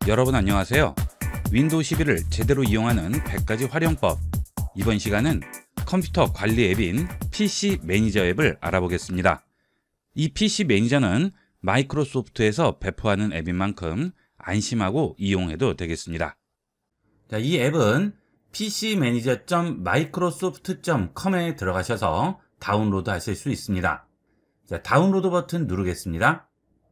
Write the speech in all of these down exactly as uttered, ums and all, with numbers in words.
여러분 안녕하세요. 윈도우 십일을 제대로 이용하는 백 가지 활용법. 이번 시간은 컴퓨터 관리 앱인 피씨 매니저 앱을 알아보겠습니다. 이 피씨 매니저는 마이크로소프트에서 배포하는 앱인 만큼 안심하고 이용해도 되겠습니다. 자, 이 앱은 피씨 매니저 닷 마이크로소프트 닷 컴에 들어가셔서 다운로드 하실 수 있습니다. 자, 다운로드 버튼 누르겠습니다.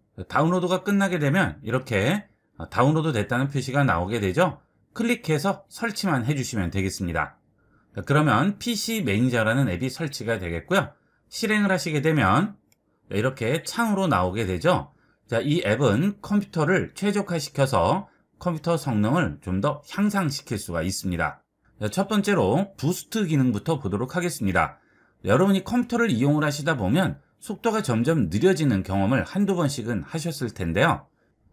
다운로드가 끝나게 되면 이렇게 다운로드 됐다는 표시가 나오게 되죠. 클릭해서 설치만 해주시면 되겠습니다. 그러면 피씨 매니저라는 앱이 설치가 되겠고요. 실행을 하시게 되면 이렇게 창으로 나오게 되죠. 자, 이 앱은 컴퓨터를 최적화시켜서 컴퓨터 성능을 좀 더 향상시킬 수가 있습니다. 자, 첫 번째로 부스트 기능부터 보도록 하겠습니다. 여러분이 컴퓨터를 이용을 하시다 보면 속도가 점점 느려지는 경험을 한두 번씩은 하셨을 텐데요.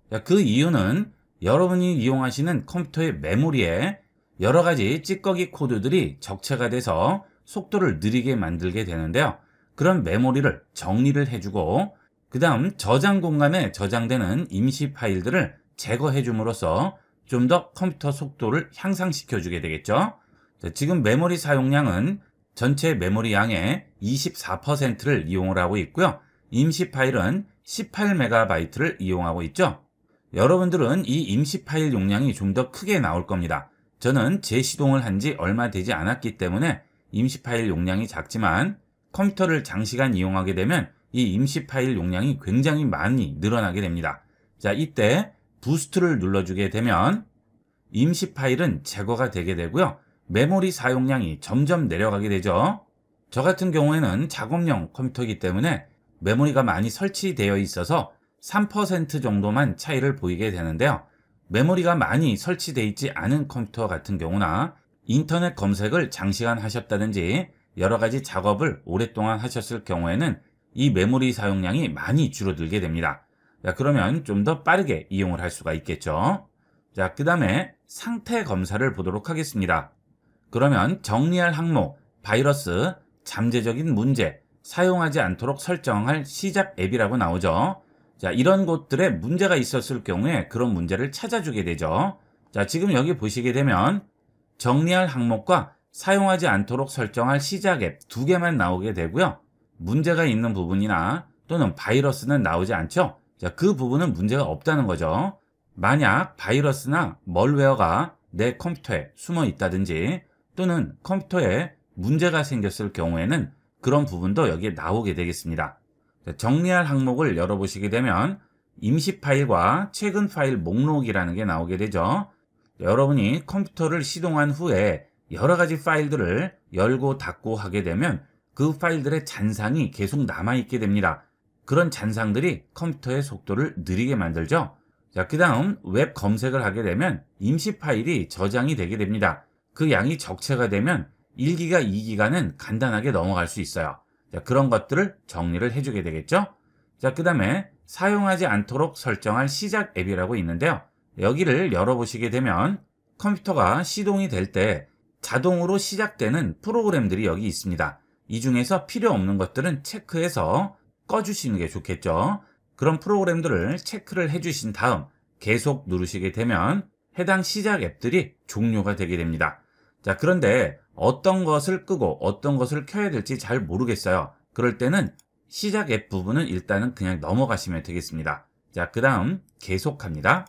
그 이유는 여러분이 이용하시는 컴퓨터의 메모리에 여러 가지 찌꺼기 코드들이 적체가 돼서 속도를 느리게 만들게 되는데요. 그런 메모리를 정리를 해주고 그 다음 저장 공간에 저장되는 임시 파일들을 제거해 줌으로써 좀 더 컴퓨터 속도를 향상시켜 주게 되겠죠. 지금 메모리 사용량은 전체 메모리 양의 이십사 퍼센트를 이용을 하고 있고요. 임시 파일은 십팔 메가바이트를 이용하고 있죠. 여러분들은 이 임시 파일 용량이 좀 더 크게 나올 겁니다. 저는 재시동을 한 지 얼마 되지 않았기 때문에 임시 파일 용량이 작지만 컴퓨터를 장시간 이용하게 되면 이 임시 파일 용량이 굉장히 많이 늘어나게 됩니다. 자, 이때 부스트를 눌러주게 되면 임시 파일은 제거가 되게 되고요. 메모리 사용량이 점점 내려가게 되죠. 저 같은 경우에는 작업용 컴퓨터이기 때문에 메모리가 많이 설치되어 있어서 삼 퍼센트 정도만 차이를 보이게 되는데요. 메모리가 많이 설치되어 있지 않은 컴퓨터 같은 경우나 인터넷 검색을 장시간 하셨다든지 여러 가지 작업을 오랫동안 하셨을 경우에는 이 메모리 사용량이 많이 줄어들게 됩니다. 자, 그러면 좀 더 빠르게 이용을 할 수가 있겠죠. 자, 그 다음에 상태 검사를 보도록 하겠습니다. 그러면 정리할 항목, 바이러스, 잠재적인 문제, 사용하지 않도록 설정할 시작 앱이라고 나오죠. 자, 이런 곳들에 문제가 있었을 경우에 그런 문제를 찾아주게 되죠. 자, 지금 여기 보시게 되면 정리할 항목과 사용하지 않도록 설정할 시작 앱 두 개만 나오게 되고요. 문제가 있는 부분이나 또는 바이러스는 나오지 않죠. 자, 그 부분은 문제가 없다는 거죠. 만약 바이러스나 멀웨어가 내 컴퓨터에 숨어 있다든지 또는 컴퓨터에 문제가 생겼을 경우에는 그런 부분도 여기에 나오게 되겠습니다. 자, 정리할 항목을 열어보시게 되면 임시 파일과 최근 파일 목록이라는 게 나오게 되죠. 여러분이 컴퓨터를 시동한 후에 여러 가지 파일들을 열고 닫고 하게 되면 그 파일들의 잔상이 계속 남아있게 됩니다. 그런 잔상들이 컴퓨터의 속도를 느리게 만들죠. 자, 그 다음 웹 검색을 하게 되면 임시 파일이 저장이 되게 됩니다. 그 양이 적체가 되면 일 기가, 이 기가는 간단하게 넘어갈 수 있어요. 자, 그런 것들을 정리를 해주게 되겠죠. 자, 그 다음에 사용하지 않도록 설정할 시작 앱이라고 있는데요. 여기를 열어보시게 되면 컴퓨터가 시동이 될 때 자동으로 시작되는 프로그램들이 여기 있습니다. 이 중에서 필요 없는 것들은 체크해서 꺼주시는 게 좋겠죠. 그런 프로그램들을 체크를 해주신 다음 계속 누르시게 되면 해당 시작 앱들이 종료가 되게 됩니다. 자, 그런데 어떤 것을 끄고 어떤 것을 켜야 될지 잘 모르겠어요. 그럴 때는 시작 앱 부분은 일단은 그냥 넘어가시면 되겠습니다. 자, 그 다음 계속합니다.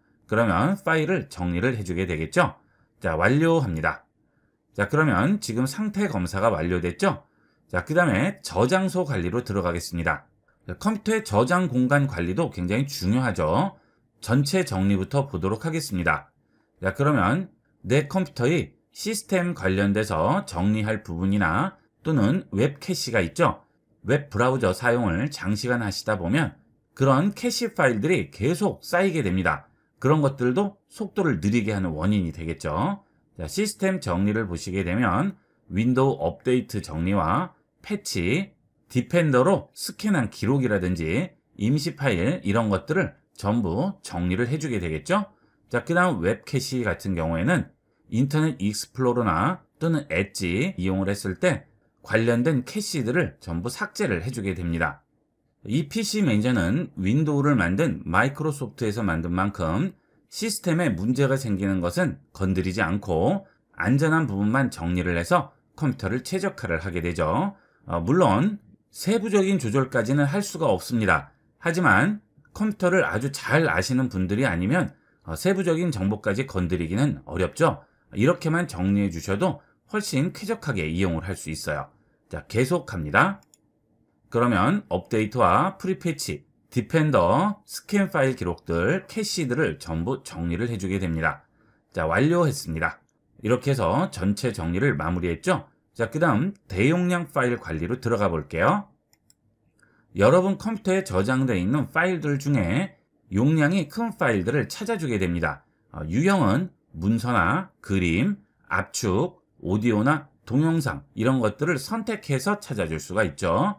그러면 파일을 정리를 해주게 되겠죠. 자, 완료합니다. 자, 그러면 지금 상태 검사가 완료됐죠. 자, 그 다음에 저장소 관리로 들어가겠습니다. 자, 컴퓨터의 저장 공간 관리도 굉장히 중요하죠. 전체 정리부터 보도록 하겠습니다. 자, 그러면 내 컴퓨터의 시스템 관련돼서 정리할 부분이나 또는 웹 캐시가 있죠. 웹 브라우저 사용을 장시간 하시다 보면 그런 캐시 파일들이 계속 쌓이게 됩니다. 그런 것들도 속도를 느리게 하는 원인이 되겠죠. 자, 시스템 정리를 보시게 되면 윈도우 업데이트 정리와 패치, 디펜더로 스캔한 기록이라든지 임시 파일 이런 것들을 전부 정리를 해주게 되겠죠. 자, 그 다음 웹 캐시 같은 경우에는 인터넷 익스플로러나 또는 엣지 이용을 했을 때 관련된 캐시들을 전부 삭제를 해주게 됩니다. 이 피씨 매니저는 윈도우를 만든 마이크로소프트에서 만든 만큼 시스템에 문제가 생기는 것은 건드리지 않고 안전한 부분만 정리를 해서 컴퓨터를 최적화를 하게 되죠. 어, 물론 세부적인 조절까지는 할 수가 없습니다. 하지만 컴퓨터를 아주 잘 아시는 분들이 아니면 어, 세부적인 정보까지 건드리기는 어렵죠. 이렇게만 정리해 주셔도 훨씬 쾌적하게 이용을 할 수 있어요. 자, 계속 갑니다. 그러면 업데이트와 프리패치, 디펜더, 스캔 파일 기록들, 캐시들을 전부 정리를 해주게 됩니다. 자, 완료했습니다. 이렇게 해서 전체 정리를 마무리했죠. 자, 그 다음 대용량 파일 관리로 들어가 볼게요. 여러분 컴퓨터에 저장되어 있는 파일들 중에 용량이 큰 파일들을 찾아주게 됩니다. 어, 유형은 문서나 그림, 압축, 오디오나 동영상 이런 것들을 선택해서 찾아줄 수가 있죠.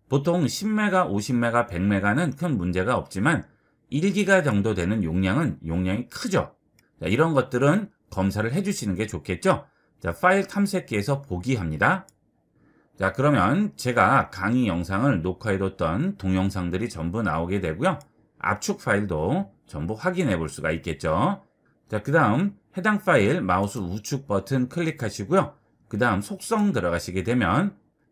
보통 십 메가, 오십 메가, 백 메가는 큰 문제가 없지만 일 기가 정도 되는 용량은 용량이 크죠. 자, 이런 것들은 검사를 해주시는 게 좋겠죠. 자, 파일 탐색기에서 보기 합니다. 자, 그러면 제가 강의 영상을 녹화해뒀던 동영상들이 전부 나오게 되고요. 압축 파일도 전부 확인해 볼 수가 있겠죠. 자, 그 다음 해당 파일 마우스 우측 버튼 클릭하시고요. 그 다음 속성 들어가시게 되면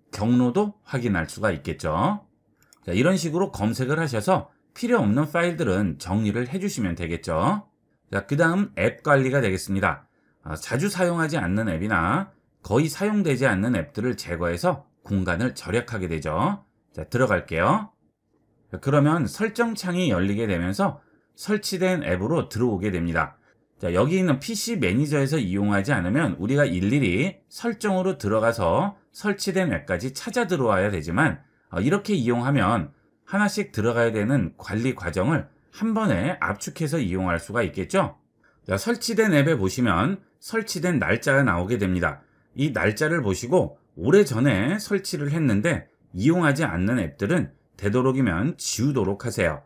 경로도 확인할 수가 있겠죠. 자, 이런 식으로 검색을 하셔서 필요 없는 파일들은 정리를 해주시면 되겠죠. 자, 그 다음 앱 관리가 되겠습니다. 아, 자주 사용하지 않는 앱이나 거의 사용되지 않는 앱들을 제거해서 공간을 절약하게 되죠. 자, 들어갈게요. 자, 그러면 설정 창이 열리게 되면서 설치된 앱으로 들어오게 됩니다. 자, 여기 있는 피씨 매니저에서 이용하지 않으면 우리가 일일이 설정으로 들어가서 설치된 앱까지 찾아 들어와야 되지만 어, 이렇게 이용하면 하나씩 들어가야 되는 관리 과정을 한 번에 압축해서 이용할 수가 있겠죠. 자, 설치된 앱에 보시면 설치된 날짜가 나오게 됩니다. 이 날짜를 보시고 오래전에 설치를 했는데 이용하지 않는 앱들은 되도록이면 지우도록 하세요.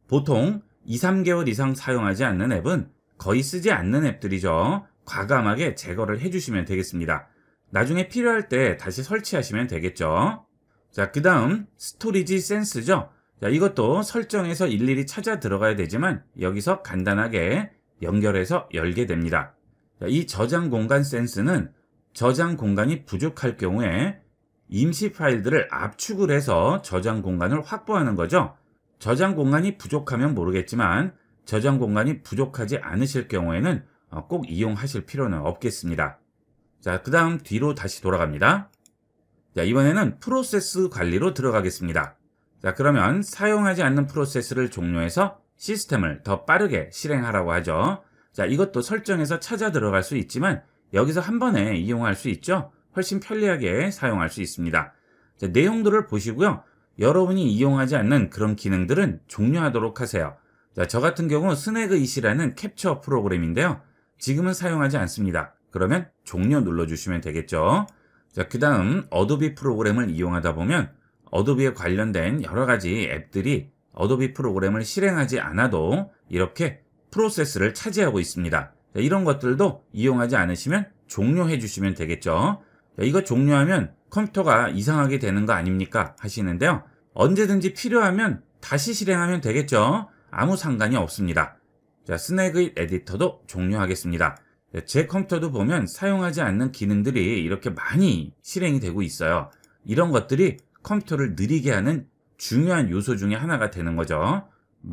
보통 이, 삼 개월 이상 사용하지 않는 앱은 거의 쓰지 않는 앱들이죠. 과감하게 제거를 해주시면 되겠습니다. 나중에 필요할 때 다시 설치하시면 되겠죠. 자, 그 다음 스토리지 센스죠. 자, 이것도 설정해서 일일이 찾아 들어가야 되지만 여기서 간단하게 연결해서 열게 됩니다. 자, 이 저장 공간 센스는 저장 공간이 부족할 경우에 임시 파일들을 압축을 해서 저장 공간을 확보하는 거죠. 저장 공간이 부족하면 모르겠지만 저장 공간이 부족하지 않으실 경우에는 꼭 이용하실 필요는 없겠습니다. 자, 그 다음 뒤로 다시 돌아갑니다. 자, 이번에는 프로세스 관리로 들어가겠습니다. 자, 그러면 사용하지 않는 프로세스를 종료해서 시스템을 더 빠르게 실행하라고 하죠. 자, 이것도 설정해서 찾아 들어갈 수 있지만 여기서 한 번에 이용할 수 있죠. 훨씬 편리하게 사용할 수 있습니다. 자, 내용들을 보시고요. 여러분이 이용하지 않는 그런 기능들은 종료하도록 하세요. 자, 저 같은 경우 스내그잇이라는 캡처 프로그램인데요. 지금은 사용하지 않습니다. 그러면 종료 눌러주시면 되겠죠. 자, 그 다음 어도비 프로그램을 이용하다 보면 어도비에 관련된 여러 가지 앱들이 어도비 프로그램을 실행하지 않아도 이렇게 프로세스를 차지하고 있습니다. 자, 이런 것들도 이용하지 않으시면 종료해 주시면 되겠죠. 자, 이거 종료하면 컴퓨터가 이상하게 되는 거 아닙니까 하시는데요. 언제든지 필요하면 다시 실행하면 되겠죠. 아무 상관이 없습니다. 자, 스내그잇 에디터도 종료하겠습니다. 자, 제 컴퓨터도 보면 사용하지 않는 기능들이 이렇게 많이 실행이 되고 있어요. 이런 것들이 컴퓨터를 느리게 하는 중요한 요소 중에 하나가 되는 거죠.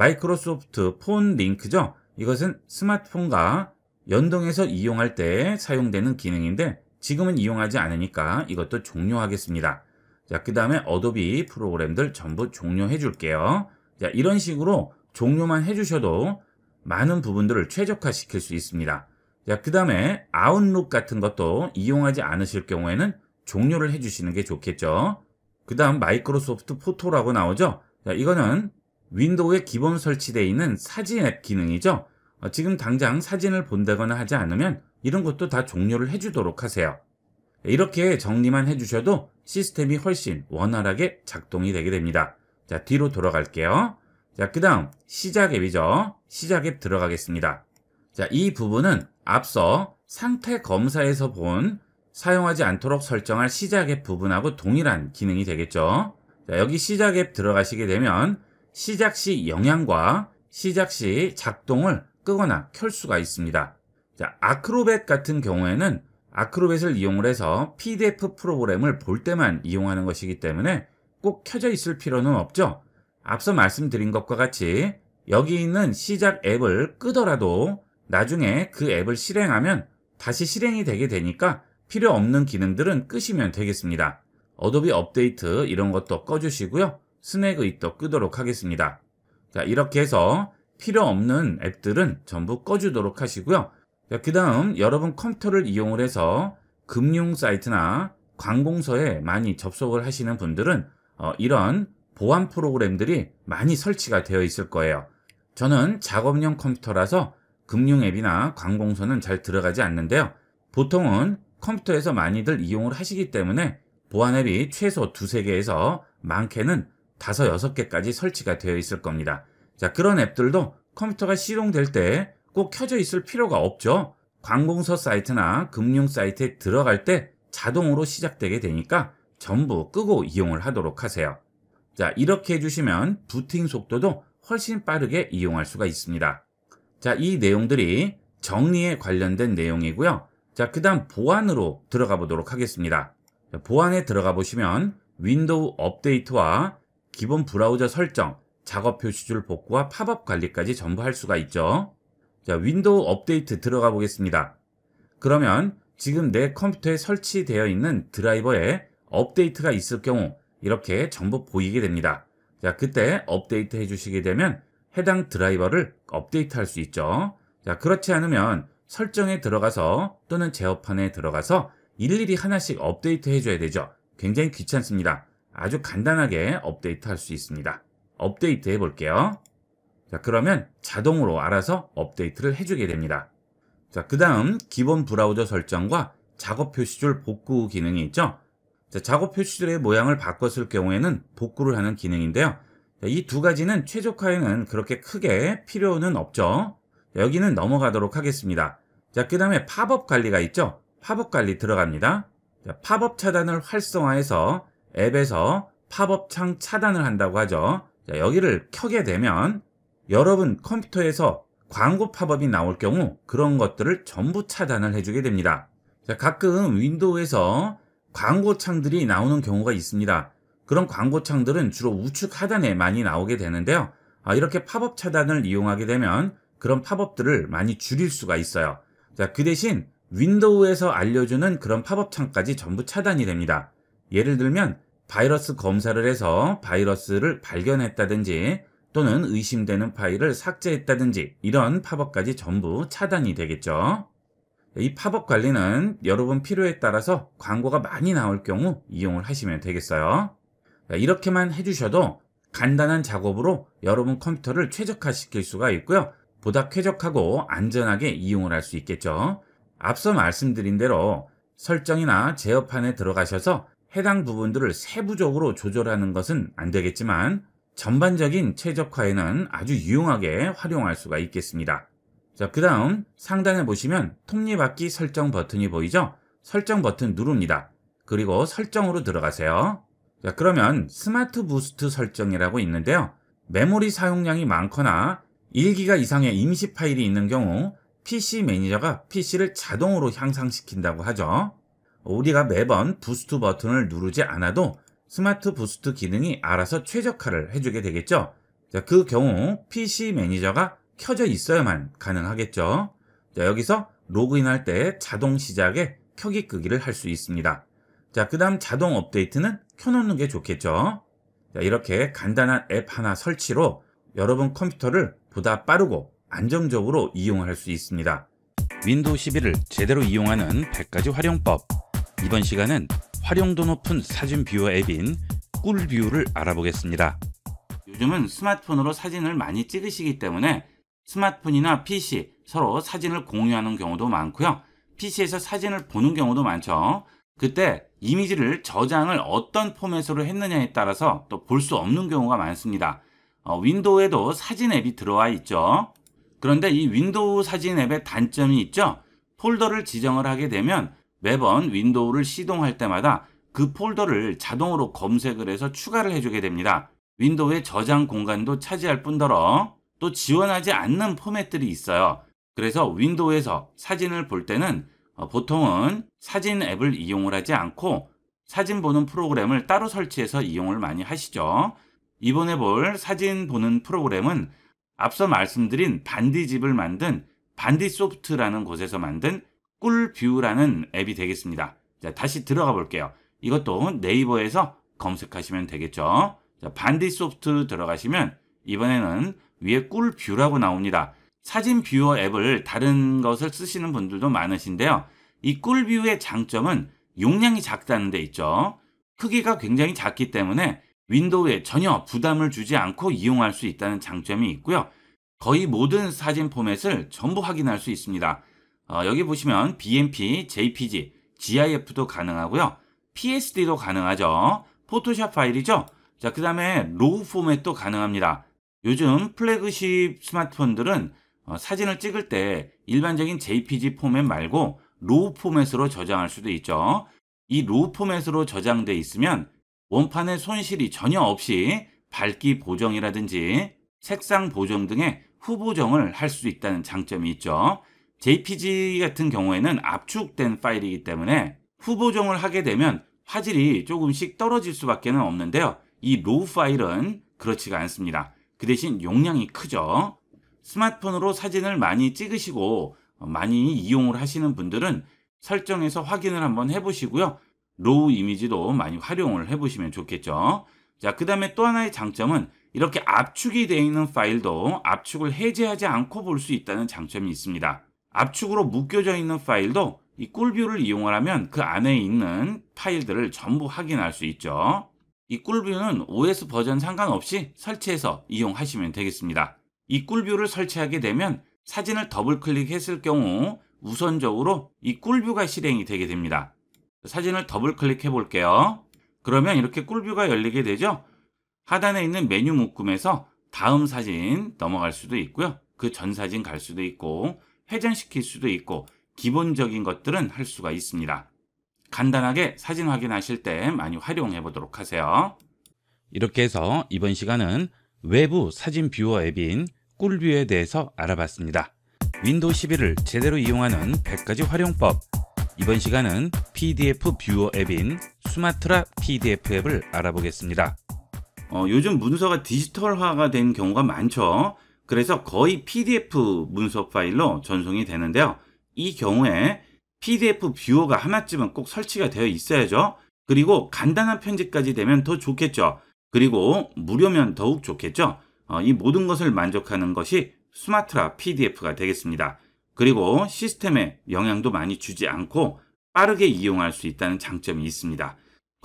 마이크로소프트 폰 링크죠. 이것은 스마트폰과 연동해서 이용할 때 사용되는 기능인데 지금은 이용하지 않으니까 이것도 종료하겠습니다. 자, 그 다음에 어도비 프로그램들 전부 종료해 줄게요. 자, 이런 식으로 종료만 해주셔도 많은 부분들을 최적화시킬 수 있습니다. 자, 그 다음에 아웃룩 같은 것도 이용하지 않으실 경우에는 종료를 해주시는 게 좋겠죠. 그 다음 마이크로소프트 포토라고 나오죠. 자, 이거는 윈도우에 기본 설치되어 있는 사진 앱 기능이죠. 어, 지금 당장 사진을 본다거나 하지 않으면 이런 것도 다 종료를 해주도록 하세요. 이렇게 정리만 해주셔도 시스템이 훨씬 원활하게 작동이 되게 됩니다. 자, 뒤로 돌아갈게요. 자, 그 다음 시작 앱이죠. 시작 앱 들어가겠습니다. 자, 이 부분은 앞서 상태 검사에서 본 사용하지 않도록 설정할 시작 앱 부분하고 동일한 기능이 되겠죠. 자, 여기 시작 앱 들어가시게 되면 시작 시 영향과 시작 시 작동을 끄거나 켤 수가 있습니다. 자, 아크로벳 같은 경우에는 아크로벳을 이용을 해서 피디에프 프로그램을 볼 때만 이용하는 것이기 때문에 꼭 켜져 있을 필요는 없죠. 앞서 말씀드린 것과 같이 여기 있는 시작 앱을 끄더라도 나중에 그 앱을 실행하면 다시 실행이 되게 되니까 필요 없는 기능들은 끄시면 되겠습니다. 어도비 업데이트 이런 것도 꺼주시고요. 스낵잇도 끄도록 하겠습니다. 자, 이렇게 해서 필요 없는 앱들은 전부 꺼주도록 하시고요. 그 다음 여러분 컴퓨터를 이용을 해서 금융 사이트나 관공서에 많이 접속을 하시는 분들은 어, 이런 보안 프로그램들이 많이 설치가 되어 있을 거예요. 저는 작업용 컴퓨터라서 금융 앱이나 관공서는 잘 들어가지 않는데요. 보통은 컴퓨터에서 많이들 이용을 하시기 때문에 보안 앱이 최소 두세 개에서 많게는 다섯, 여섯 개까지 설치가 되어 있을 겁니다. 자, 그런 앱들도 컴퓨터가 시동될 때 꼭 켜져 있을 필요가 없죠. 관공서 사이트나 금융 사이트에 들어갈 때 자동으로 시작되게 되니까 전부 끄고 이용을 하도록 하세요. 자, 이렇게 해주시면 부팅 속도도 훨씬 빠르게 이용할 수가 있습니다. 자, 이 내용들이 정리에 관련된 내용이고요. 자, 그 다음 보안으로 들어가 보도록 하겠습니다. 자, 보안에 들어가 보시면 윈도우 업데이트와 기본 브라우저 설정, 작업 표시줄 복구와 팝업 관리까지 전부 할 수가 있죠. 자, 윈도우 업데이트 들어가 보겠습니다. 그러면 지금 내 컴퓨터에 설치되어 있는 드라이버에 업데이트가 있을 경우 이렇게 전부 보이게 됩니다. 자, 그때 업데이트 해주시게 되면 해당 드라이버를 업데이트 할 수 있죠. 자, 그렇지 않으면 설정에 들어가서 또는 제어판에 들어가서 일일이 하나씩 업데이트 해줘야 되죠. 굉장히 귀찮습니다. 아주 간단하게 업데이트 할 수 있습니다. 업데이트 해볼게요. 자, 그러면 자동으로 알아서 업데이트를 해주게 됩니다. 자, 그 다음 기본 브라우저 설정과 작업 표시줄 복구 기능이 있죠. 자, 작업 표시줄의 모양을 바꿨을 경우에는 복구를 하는 기능인데요. 이 두 가지는 최적화에는 그렇게 크게 필요는 없죠. 자, 여기는 넘어가도록 하겠습니다. 자, 그 다음에 팝업 관리가 있죠. 팝업 관리 들어갑니다. 자, 팝업 차단을 활성화해서 앱에서 팝업 창 차단을 한다고 하죠. 자, 여기를 켜게 되면 여러분 컴퓨터에서 광고 팝업이 나올 경우 그런 것들을 전부 차단을 해주게 됩니다. 자, 가끔 윈도우에서 광고 창들이 나오는 경우가 있습니다. 그런 광고 창들은 주로 우측 하단에 많이 나오게 되는데요. 아, 이렇게 팝업 차단을 이용하게 되면 그런 팝업들을 많이 줄일 수가 있어요. 자, 그 대신 윈도우에서 알려주는 그런 팝업 창까지 전부 차단이 됩니다. 예를 들면 바이러스 검사를 해서 바이러스를 발견했다든지 또는 의심되는 파일을 삭제했다든지 이런 팝업까지 전부 차단이 되겠죠. 이 팝업 관리는 여러분 필요에 따라서 광고가 많이 나올 경우 이용을 하시면 되겠어요. 이렇게만 해주셔도 간단한 작업으로 여러분 컴퓨터를 최적화시킬 수가 있고요. 보다 쾌적하고 안전하게 이용을 할 수 있겠죠. 앞서 말씀드린 대로 설정이나 제어판에 들어가셔서 해당 부분들을 세부적으로 조절하는 것은 안 되겠지만 전반적인 최적화에는 아주 유용하게 활용할 수가 있겠습니다. 자, 그 다음 상단에 보시면 톱니바퀴 설정 버튼이 보이죠? 설정 버튼 누릅니다. 그리고 설정으로 들어가세요. 자, 그러면 스마트 부스트 설정이라고 있는데요. 메모리 사용량이 많거나 일 기가 이상의 임시 파일이 있는 경우 피씨 매니저가 피씨를 자동으로 향상시킨다고 하죠. 우리가 매번 부스트 버튼을 누르지 않아도 스마트 부스트 기능이 알아서 최적화를 해주게 되겠죠. 자, 그 경우 피씨 매니저가 켜져 있어야만 가능하겠죠. 자, 여기서 로그인할 때 자동 시작에 켜기 끄기를 할 수 있습니다. 자, 그 다음 자동 업데이트는 켜놓는 게 좋겠죠. 자, 이렇게 간단한 앱 하나 설치로 여러분 컴퓨터를 보다 빠르고 안정적으로 이용할 수 있습니다. 윈도우 십일을 제대로 이용하는 백 가지 활용법. 이번 시간은 활용도 높은 사진 뷰어 앱인 꿀뷰를 알아보겠습니다. 요즘은 스마트폰으로 사진을 많이 찍으시기 때문에 스마트폰이나 피씨 서로 사진을 공유하는 경우도 많고요. 피씨에서 사진을 보는 경우도 많죠. 그때 이미지를 저장을 어떤 포맷으로 했느냐에 따라서 또 볼 수 없는 경우가 많습니다. 어, 윈도우에도 사진 앱이 들어와 있죠. 그런데 이 윈도우 사진 앱의 단점이 있죠. 폴더를 지정을 하게 되면 매번 윈도우를 시동할 때마다 그 폴더를 자동으로 검색을 해서 추가를 해주게 됩니다. 윈도우의 저장 공간도 차지할 뿐더러 또 지원하지 않는 포맷들이 있어요. 그래서 윈도우에서 사진을 볼 때는 보통은 사진 앱을 이용을 하지 않고 사진 보는 프로그램을 따로 설치해서 이용을 많이 하시죠. 이번에 볼 사진 보는 프로그램은 앞서 말씀드린 반디집을 만든 반디소프트라는 곳에서 만든 꿀뷰라는 앱이 되겠습니다. 자, 다시 들어가 볼게요. 이것도 네이버에서 검색하시면 되겠죠. 자, 반디소프트 들어가시면 이번에는 위에 꿀뷰라고 나옵니다. 사진 뷰어 앱을 다른 것을 쓰시는 분들도 많으신데요. 이 꿀뷰의 장점은 용량이 작다는 데 있죠. 크기가 굉장히 작기 때문에 윈도우에 전혀 부담을 주지 않고 이용할 수 있다는 장점이 있고요. 거의 모든 사진 포맷을 전부 확인할 수 있습니다. 어, 여기 보시면 비엠피, 제이피지, 지아이에프도 가능하고요. 피에스디도 가능하죠. 포토샵 파일이죠. 자, 그 다음에 로우 포맷도 가능합니다. 요즘 플래그십 스마트폰들은 어, 사진을 찍을 때 일반적인 제이피지 포맷 말고 로우 포맷으로 저장할 수도 있죠. 이 로우 포맷으로 저장돼 있으면 원판의 손실이 전혀 없이 밝기 보정이라든지 색상 보정 등의 후보정을 할 수 있다는 장점이 있죠. 제이피지 같은 경우에는 압축된 파일이기 때문에 후보정을 하게 되면 화질이 조금씩 떨어질 수밖에 없는데요. 이 로우 파일은 그렇지가 않습니다. 그 대신 용량이 크죠. 스마트폰으로 사진을 많이 찍으시고 많이 이용을 하시는 분들은 설정에서 확인을 한번 해보시고요. 로우 이미지도 많이 활용을 해보시면 좋겠죠. 자, 그 다음에 또 하나의 장점은 이렇게 압축이 되어 있는 파일도 압축을 해제하지 않고 볼 수 있다는 장점이 있습니다. 압축으로 묶여져 있는 파일도 이 꿀뷰를 이용을 하면 그 안에 있는 파일들을 전부 확인할 수 있죠. 이 꿀뷰는 오에스 버전 상관없이 설치해서 이용하시면 되겠습니다. 이 꿀뷰를 설치하게 되면 사진을 더블 클릭했을 경우 우선적으로 이 꿀뷰가 실행이 되게 됩니다. 사진을 더블 클릭해 볼게요. 그러면 이렇게 꿀뷰가 열리게 되죠. 하단에 있는 메뉴 묶음에서 다음 사진 넘어갈 수도 있고요. 그 전 사진 갈 수도 있고 회전시킬 수도 있고 기본적인 것들은 할 수가 있습니다. 간단하게 사진 확인하실 때 많이 활용해 보도록 하세요. 이렇게 해서 이번 시간은 외부 사진 뷰어 앱인 꿀뷰에 대해서 알아봤습니다. 윈도우 십일을 제대로 이용하는 백 가지 활용법. 이번 시간은 피디에프 뷰어 앱인 수마트라 피디에프 앱을 알아보겠습니다. 어, 요즘 문서가 디지털화가 된 경우가 많죠. 그래서 거의 피디에프 문서 파일로 전송이 되는데요. 이 경우에 피디에프 뷰어가 하나쯤은 꼭 설치가 되어 있어야죠. 그리고 간단한 편집까지 되면 더 좋겠죠. 그리고 무료면 더욱 좋겠죠. 어, 이 모든 것을 만족하는 것이 수마트라 피디에프가 되겠습니다. 그리고 시스템에 영향도 많이 주지 않고 빠르게 이용할 수 있다는 장점이 있습니다.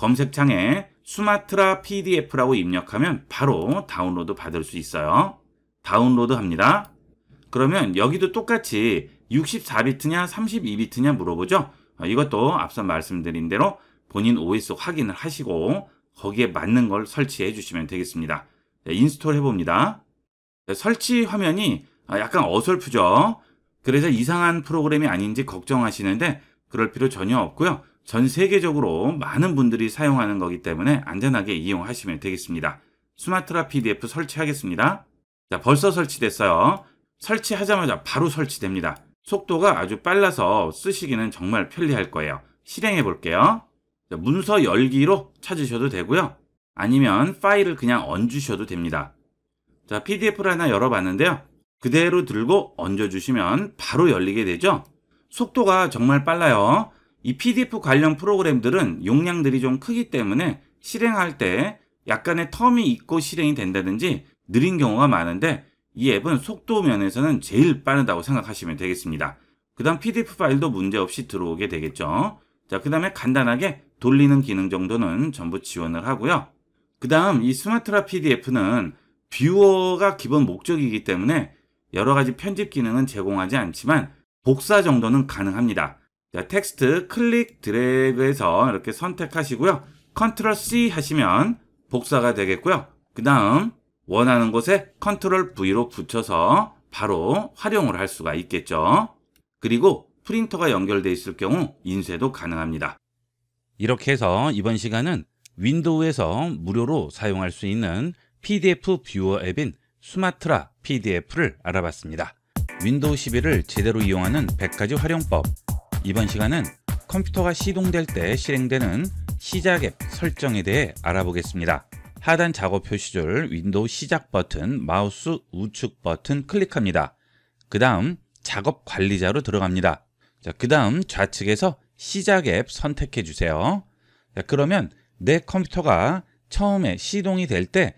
검색창에 수마트라 피디에프라고 입력하면 바로 다운로드 받을 수 있어요. 다운로드 합니다. 그러면 여기도 똑같이 육십사 비트냐 삼십이 비트냐 물어보죠. 이것도 앞서 말씀드린 대로 본인 오에스 확인을 하시고 거기에 맞는 걸 설치해 주시면 되겠습니다. 인스톨 해봅니다. 설치 화면이 약간 어설프죠. 그래서 이상한 프로그램이 아닌지 걱정하시는데 그럴 필요 전혀 없고요. 전 세계적으로 많은 분들이 사용하는 거기 때문에 안전하게 이용하시면 되겠습니다. 수마트라 피디에프 설치하겠습니다. 자, 벌써 설치됐어요. 설치하자마자 바로 설치됩니다. 속도가 아주 빨라서 쓰시기는 정말 편리할 거예요. 실행해 볼게요. 자, 문서 열기로 찾으셔도 되고요. 아니면 파일을 그냥 얹으셔도 됩니다. 자, 피디에프를 하나 열어봤는데요. 그대로 들고 얹어주시면 바로 열리게 되죠. 속도가 정말 빨라요. 이 피디에프 관련 프로그램들은 용량들이 좀 크기 때문에 실행할 때 약간의 텀이 있고 실행이 된다든지 느린 경우가 많은데 이 앱은 속도 면에서는 제일 빠르다고 생각하시면 되겠습니다. 그 다음 피디에프 파일도 문제없이 들어오게 되겠죠. 자, 그 다음에 간단하게 돌리는 기능 정도는 전부 지원을 하고요. 그 다음 이 스마트라 피디에프는 뷰어가 기본 목적이기 때문에 여러 가지 편집 기능은 제공하지 않지만 복사 정도는 가능합니다. 자, 텍스트 클릭 드래그해서 이렇게 선택하시고요. 컨트롤 씨 하시면 복사가 되겠고요. 그 다음 원하는 곳에 컨트롤 브이로 붙여서 바로 활용을 할 수가 있겠죠. 그리고 프린터가 연결되어 있을 경우 인쇄도 가능합니다. 이렇게 해서 이번 시간은 윈도우에서 무료로 사용할 수 있는 피디에프 뷰어 앱인 수마트라 피디에프를 알아봤습니다. 윈도우 십일을 제대로 이용하는 백 가지 활용법. 이번 시간은 컴퓨터가 시동될 때 실행되는 시작 앱 설정에 대해 알아보겠습니다. 하단 작업 표시줄 윈도우 시작 버튼, 마우스 우측 버튼 클릭합니다. 그 다음 작업 관리자로 들어갑니다. 자, 그 다음 좌측에서 시작 앱 선택해 주세요. 자, 그러면 내 컴퓨터가 처음에 시동이 될 때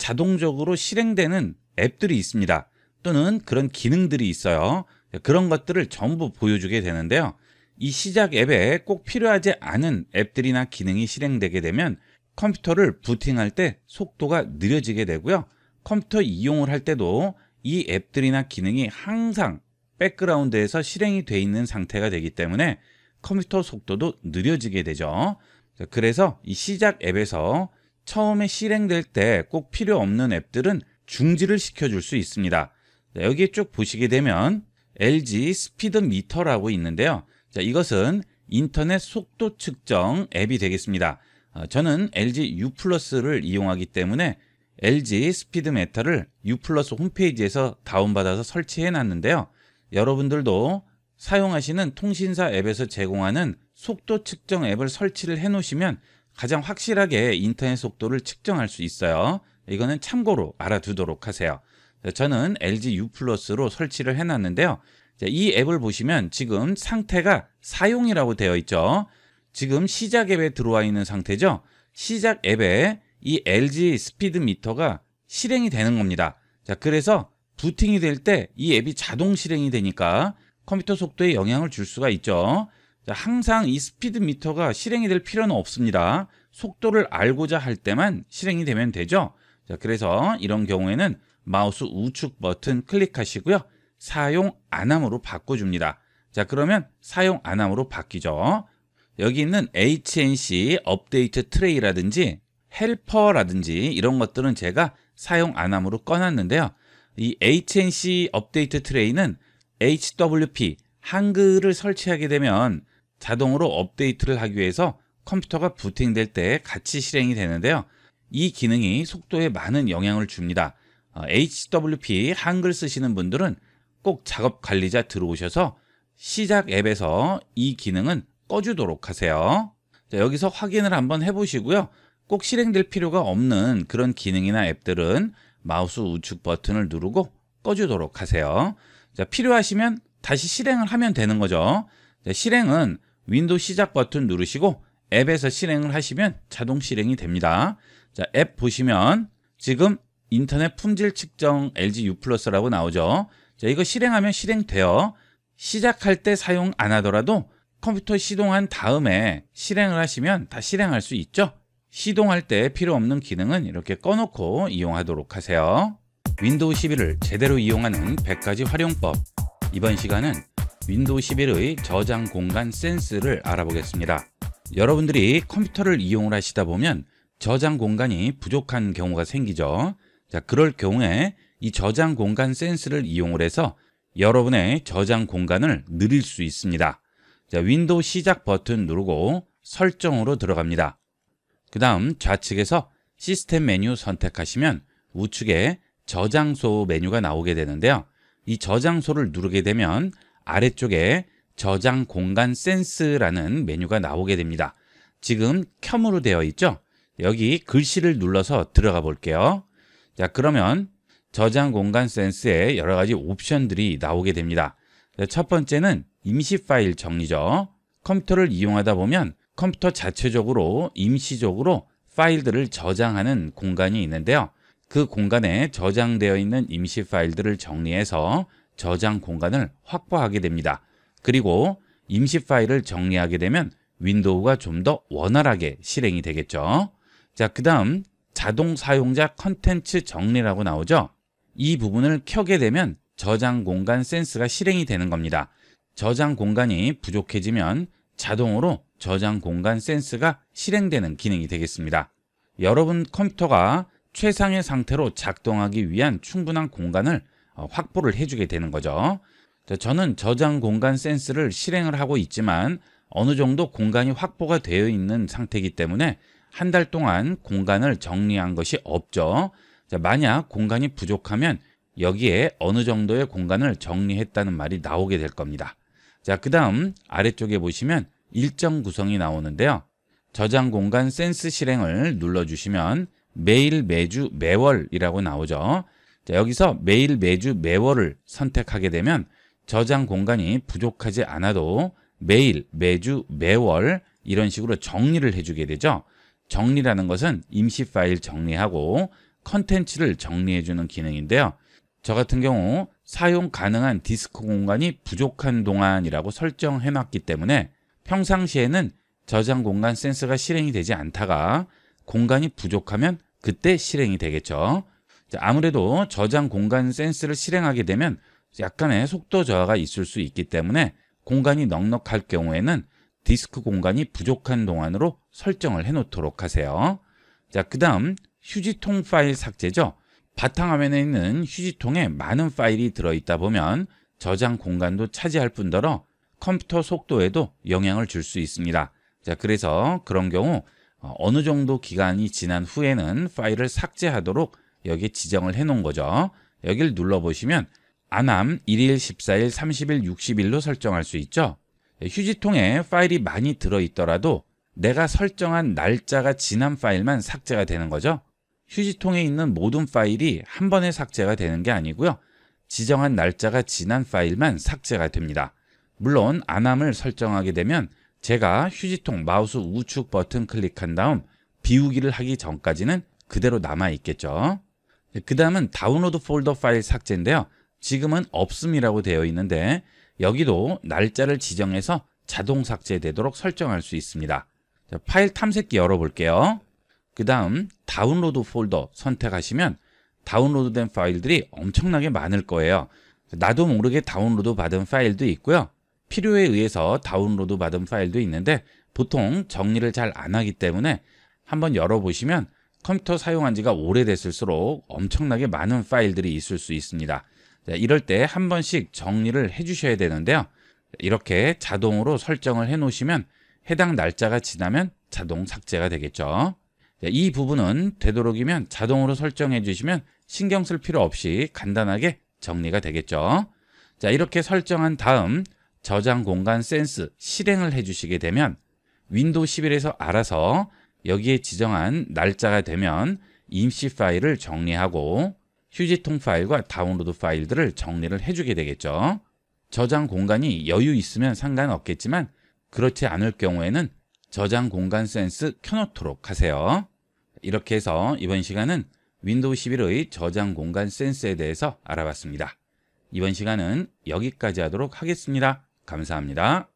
자동적으로 실행되는 앱들이 있습니다. 또는 그런 기능들이 있어요. 자, 그런 것들을 전부 보여주게 되는데요. 이 시작 앱에 꼭 필요하지 않은 앱들이나 기능이 실행되게 되면 컴퓨터를 부팅할 때 속도가 느려지게 되고요. 컴퓨터 이용을 할 때도 이 앱들이나 기능이 항상 백그라운드에서 실행이 돼 있는 상태가 되기 때문에 컴퓨터 속도도 느려지게 되죠. 그래서 이 시작 앱에서 처음에 실행될 때 꼭 필요 없는 앱들은 중지를 시켜줄 수 있습니다. 여기 쭉 보시게 되면 엘지 스피드 미터라고 있는데요. 자, 이것은 인터넷 속도 측정 앱이 되겠습니다. 저는 엘지 U 플러스를 이용하기 때문에 엘지 스피드 미터를 U 플러스 홈페이지에서 다운받아서 설치해 놨는데요. 여러분들도 사용하시는 통신사 앱에서 제공하는 속도 측정 앱을 설치를 해 놓으시면 가장 확실하게 인터넷 속도를 측정할 수 있어요. 이거는 참고로 알아두도록 하세요. 저는 엘지 U 플러스로 설치를 해 놨는데요. 이 앱을 보시면 지금 상태가 사용이라고 되어 있죠. 지금 시작 앱에 들어와 있는 상태죠. 시작 앱에 이 엘지 스피드 미터가 실행이 되는 겁니다. 자, 그래서 부팅이 될 때 이 앱이 자동 실행이 되니까 컴퓨터 속도에 영향을 줄 수가 있죠. 자, 항상 이 스피드 미터가 실행이 될 필요는 없습니다. 속도를 알고자 할 때만 실행이 되면 되죠. 자, 그래서 이런 경우에는 마우스 우측 버튼 클릭하시고요. 사용 안함으로 바꿔줍니다. 자, 그러면 사용 안함으로 바뀌죠. 여기 있는 에이치엔씨 업데이트 트레이라든지 헬퍼라든지 이런 것들은 제가 사용 안함으로 꺼놨는데요. 이 에이치엔씨 업데이트 트레이는 에이치더블유피 한글을 설치하게 되면 자동으로 업데이트를 하기 위해서 컴퓨터가 부팅될 때 같이 실행이 되는데요. 이 기능이 속도에 많은 영향을 줍니다. 에이치더블유피 한글 쓰시는 분들은 꼭 작업 관리자 들어오셔서 시작 앱에서 이 기능은 꺼주도록 하세요. 자, 여기서 확인을 한번 해보시고요. 꼭 실행될 필요가 없는 그런 기능이나 앱들은 마우스 우측 버튼을 누르고 꺼주도록 하세요. 자, 필요하시면 다시 실행을 하면 되는 거죠. 자, 실행은 윈도우 시작 버튼 누르시고 앱에서 실행을 하시면 자동 실행이 됩니다. 자, 앱 보시면 지금 인터넷 품질 측정 엘지 U 플러스라고 나오죠. 자, 이거 실행하면 실행돼요. 시작할 때 사용 안 하더라도 컴퓨터 시동한 다음에 실행을 하시면 다 실행할 수 있죠. 시동할 때 필요 없는 기능은 이렇게 꺼놓고 이용하도록 하세요. 윈도우 십일을 제대로 이용하는 백 가지 활용법. 이번 시간은 윈도우 십일의 저장 공간 센스를 알아보겠습니다. 여러분들이 컴퓨터를 이용을 하시다 보면 저장 공간이 부족한 경우가 생기죠. 자, 그럴 경우에 이 저장 공간 센스를 이용을 해서 여러분의 저장 공간을 늘릴 수 있습니다. 자, 윈도우 시작 버튼 누르고 설정으로 들어갑니다. 그 다음 좌측에서 시스템 메뉴 선택하시면 우측에 저장소 메뉴가 나오게 되는데요. 이 저장소를 누르게 되면 아래쪽에 저장 공간 센스라는 메뉴가 나오게 됩니다. 지금 켬으로 되어 있죠? 여기 글씨를 눌러서 들어가 볼게요. 자, 그러면 저장 공간 센스에 여러 가지 옵션들이 나오게 됩니다. 첫 번째는 임시 파일 정리죠. 컴퓨터를 이용하다 보면 컴퓨터 자체적으로 임시적으로 파일들을 저장하는 공간이 있는데요. 그 공간에 저장되어 있는 임시 파일들을 정리해서 저장 공간을 확보하게 됩니다. 그리고 임시 파일을 정리하게 되면 윈도우가 좀 더 원활하게 실행이 되겠죠. 자, 그 다음 자동 사용자 컨텐츠 정리라고 나오죠. 이 부분을 켜게 되면 저장 공간 센스가 실행이 되는 겁니다. 저장 공간이 부족해지면 자동으로 저장 공간 센스가 실행되는 기능이 되겠습니다. 여러분 컴퓨터가 최상의 상태로 작동하기 위한 충분한 공간을 확보를 해주게 되는 거죠. 저는 저장 공간 센스를 실행을 하고 있지만 어느 정도 공간이 확보가 되어 있는 상태이기 때문에 한 달 동안 공간을 정리한 것이 없죠. 자, 만약 공간이 부족하면 여기에 어느 정도의 공간을 정리했다는 말이 나오게 될 겁니다. 자, 그 다음 아래쪽에 보시면 일정 구성이 나오는데요. 저장 공간 센스 실행을 눌러주시면 매일, 매주, 매월이라고 나오죠. 자, 여기서 매일, 매주, 매월을 선택하게 되면 저장 공간이 부족하지 않아도 매일, 매주, 매월 이런 식으로 정리를 해주게 되죠. 정리라는 것은 임시 파일 정리하고 컨텐츠를 정리해주는 기능인데요. 저 같은 경우 사용 가능한 디스크 공간이 부족한 동안이라고 설정해놨기 때문에 평상시에는 저장 공간 센스가 실행이 되지 않다가 공간이 부족하면 그때 실행이 되겠죠. 아무래도 저장 공간 센스를 실행하게 되면 약간의 속도 저하가 있을 수 있기 때문에 공간이 넉넉할 경우에는 디스크 공간이 부족한 동안으로 설정을 해 놓도록 하세요. 자, 그 다음 휴지통 파일 삭제죠. 바탕화면에 있는 휴지통에 많은 파일이 들어있다 보면 저장 공간도 차지할 뿐더러 컴퓨터 속도에도 영향을 줄 수 있습니다. 자, 그래서 그런 경우 어느 정도 기간이 지난 후에는 파일을 삭제하도록 여기 지정을 해 놓은 거죠. 여기를 눌러보시면 안함 일 일, 십사 일, 삼십 일, 육십 일로 설정할 수 있죠. 휴지통에 파일이 많이 들어있더라도 내가 설정한 날짜가 지난 파일만 삭제가 되는 거죠. 휴지통에 있는 모든 파일이 한 번에 삭제가 되는 게 아니고요. 지정한 날짜가 지난 파일만 삭제가 됩니다. 물론 안함을 설정하게 되면 제가 휴지통 마우스 우측 버튼 클릭한 다음 비우기를 하기 전까지는 그대로 남아 있겠죠. 그 다음은 다운로드 폴더 파일 삭제인데요. 지금은 없음이라고 되어 있는데 여기도 날짜를 지정해서 자동 삭제되도록 설정할 수 있습니다. 자, 파일 탐색기 열어볼게요. 그 다음 다운로드 폴더 선택하시면 다운로드된 파일들이 엄청나게 많을 거예요. 나도 모르게 다운로드 받은 파일도 있고요. 필요에 의해서 다운로드 받은 파일도 있는데 보통 정리를 잘 안 하기 때문에 한번 열어보시면 컴퓨터 사용한 지가 오래됐을수록 엄청나게 많은 파일들이 있을 수 있습니다. 자, 이럴 때 한 번씩 정리를 해 주셔야 되는데요. 이렇게 자동으로 설정을 해 놓으시면 해당 날짜가 지나면 자동 삭제가 되겠죠. 자, 이 부분은 되도록이면 자동으로 설정해 주시면 신경 쓸 필요 없이 간단하게 정리가 되겠죠. 자, 이렇게 설정한 다음 저장 공간 센스 실행을 해 주시게 되면 윈도우 십일에서 알아서 여기에 지정한 날짜가 되면 임시 파일을 정리하고 휴지통 파일과 다운로드 파일들을 정리를 해주게 되겠죠. 저장 공간이 여유 있으면 상관없겠지만 그렇지 않을 경우에는 저장 공간 센스 켜놓도록 하세요. 이렇게 해서 이번 시간은 윈도우 십일의 저장 공간 센스에 대해서 알아봤습니다. 이번 시간은 여기까지 하도록 하겠습니다. 감사합니다.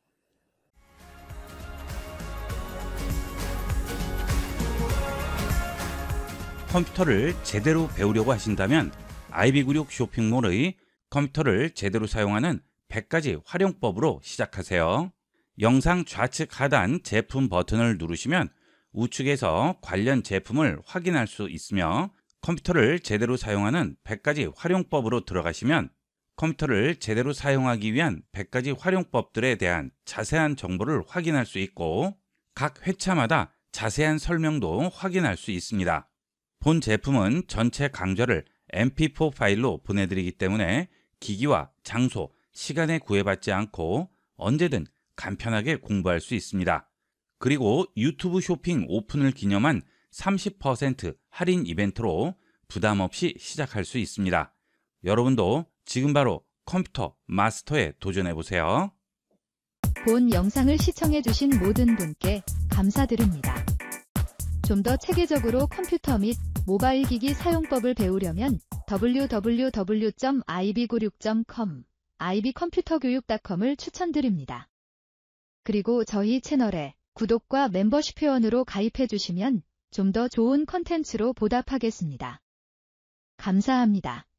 컴퓨터를 제대로 배우려고 하신다면 아이비구육 쇼핑몰의 컴퓨터를 제대로 사용하는 백 가지 활용법으로 시작하세요. 영상 좌측 하단 제품 버튼을 누르시면 우측에서 관련 제품을 확인할 수 있으며 컴퓨터를 제대로 사용하는 백 가지 활용법으로 들어가시면 컴퓨터를 제대로 사용하기 위한 백 가지 활용법들에 대한 자세한 정보를 확인할 수 있고 각 회차마다 자세한 설명도 확인할 수 있습니다. 본 제품은 전체 강좌를 엠피포 파일로 보내드리기 때문에 기기와 장소, 시간에 구애받지 않고 언제든 간편하게 공부할 수 있습니다. 그리고 유튜브 쇼핑 오픈을 기념한 삼십 퍼센트 할인 이벤트로 부담 없이 시작할 수 있습니다. 여러분도 지금 바로 컴퓨터 마스터에 도전해보세요. 본 영상을 시청해주신 모든 분께 감사드립니다. 좀 더 체계적으로 컴퓨터 및 모바일 기기 사용법을 배우려면 더블유 더블유 더블유 점 아이비구육 점 컴, 아이비컴퓨터교육 닷컴을 추천드립니다. 그리고 저희 채널에 구독과 멤버십 회원으로 가입해주시면 좀 더 좋은 컨텐츠로 보답하겠습니다. 감사합니다.